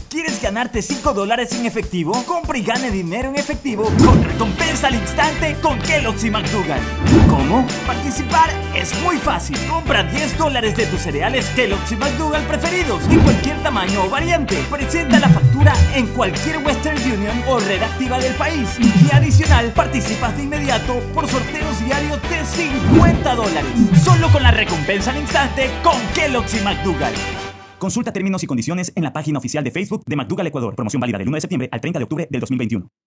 ¿Quieres ganarte $5 en efectivo? Compra y gane dinero en efectivo con recompensa al instante con Kellogg's y McDougal. ¿Cómo? Participar es muy fácil. Compra $10 de tus cereales Kellogg's y McDougal preferidos de cualquier tamaño o variante. Presenta la factura en cualquier Western Union o red activa del país. Y adicional, participas de inmediato por sorteos diarios de $50. Solo con la recompensa al instante con Kellogg's y McDougal. Consulta términos y condiciones en la página oficial de Facebook de McDougal Ecuador. Promoción válida del 1 de septiembre al 30 de octubre del 2021.